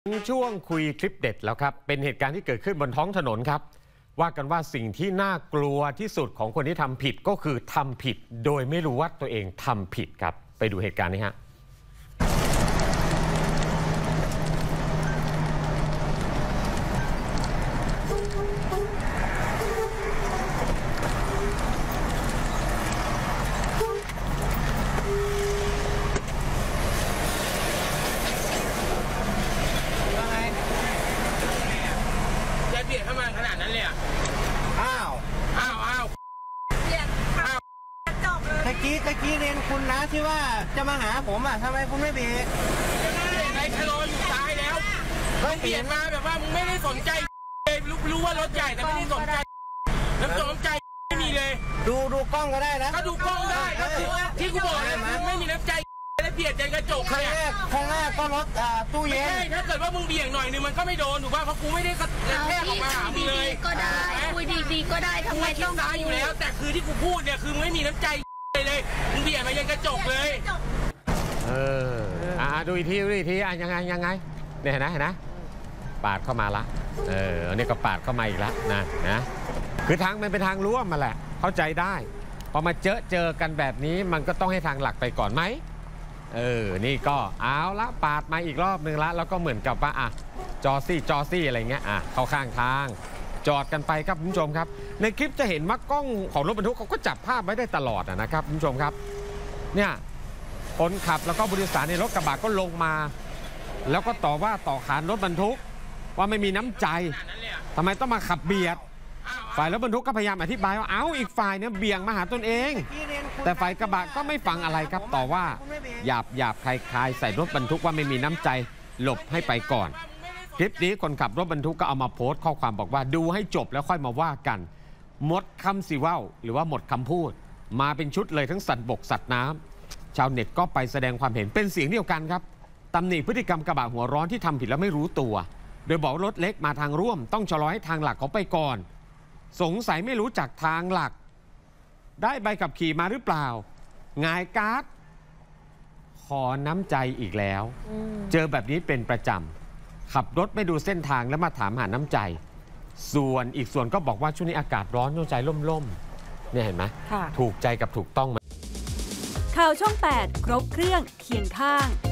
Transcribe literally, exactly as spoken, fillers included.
ช่วงคุยคลิปเด็ดแล้วครับเป็นเหตุการณ์ที่เกิดขึ้นบนท้องถนนครับว่ากันว่าสิ่งที่น่ากลัวที่สุดของคนที่ทำผิดก็คือทำผิดโดยไม่รู้ว่าตัวเองทำผิดครับไปดูเหตุการณ์นี้ฮะเบียดเข้ามาขนาดนั้นเลยอ่ะอ้าวอ้าวอ้าวเบียดอ้าวจบเลยตะกี้ตะกี้เรียนคุณนะที่ว่าจะมาหาผมอ่ะทำไมคุณไม่เบรกไอ้ชะลออยู่ซ้ายแล้วมึงเบียดมาแบบว่ามึงไม่ได้สนใจเลยรู้รู้ว่ารถใหญ่แต่ไม่ได้สนใจน้ำสนใจไม่มีเลยดูดูกล้องก็ได้นะก็ดูกล้องได้ที่กูบอกเลยมึงไม่มีน้ำใจแล้วเบียดใจกระจกครั้งแรกครั้งแรกก็รถตู้เย็นไม่ใช่ถ้าเกิดว่ามึงเบี่ยงหน่อยนึงมันก็ไม่โดนถูกป่ะเพราะกูไม่ได้แค่ออกมาหามึงเลยก็ได้คุยดีๆก็ได้ทำไมต้องตายอยู่แล้วแต่คือที่กูพูดเนี่ยคือไม่มีน้ำใจเลยมึงเบี่ยงมายังกระจกเลยเอออ่าดูอีกทีดูอีกทีอ่ะยังไงยังไงเนี่ยเห็นนะเห็นนะปาดเข้ามาละเอออันนี้ก็ปาดเข้ามาอีกแล้วนะนะคือทางมันเป็นทางร่วมมาแหละเข้าใจได้พอมาเจอเจอกันแบบนี้มันก็ต้องให้ทางหลักไปก่อนไหมเออนี่ก็เอาละปาดมาอีกรอบนึงละแล้วก็เหมือนกับว่าอ่ะจอซี่จอซี่อะไรเงี้ยอ่ะเข้าข้างทางจอดกันไปครับคุณผู้ชมครับในคลิปจะเห็นว่ากล้องของรถบรรทุกเขาก็จับภาพไว้ได้ตลอดนะครับคุณผู้ชมครับเนี่ยคนขับแล้วก็ผู้โดยสารในรถกระบะก็ลงมาแล้วก็ต่อว่าต่อขานรถบรรทุกว่าไม่มีน้ำใจทำไมต้องมาขับเบียดฝ่ายรถบรรทุกก็พยายามอธิบายว่าเอ้าอีกฝ่ายเนี่ยเบี่ยงมาหาตนเองแต่ฝ่ายกระบะก็ไม่ฟังอะไรครับต่อว่าหยาบหยาบคลายๆใส่รถบรรทุกว่าไม่มีน้ำใจหลบให้ไปก่อนคลิปนี้คนขับรถบรรทุกก็เอามาโพสต์ข้อความบอกว่าดูให้จบแล้วค่อยมาว่ากันหมดคำสิว่าวหรือว่าหมดคำพูดมาเป็นชุดเลยทั้งสัตว์บกสัตว์น้ำชาวเน็ตก็ไปแสดงความเห็นเป็นเสียงเดียวกันครับตำหนิพฤติกรรมกระบะหัวร้อนที่ทำผิดแล้วไม่รู้ตัวโดยบอกรถเล็กมาทางร่วมต้องชะลอให้ทางหลักเขาไปก่อนสงสัยไม่รู้จักทางหลักได้ใบขับขี่มาหรือเปล่าหงายการ์ดขอน้ำใจอีกแล้วเจอแบบนี้เป็นประจำขับรถไม่ดูเส้นทางแล้วมาถามหาน้ำใจส่วนอีกส่วนก็บอกว่าช่วงนี้อากาศร้อนต้องใจร่มๆเนี่ยเห็นไหมถูกใจกับถูกต้องไหมข่าวช่องแปดครบเครื่องเคียงข้าง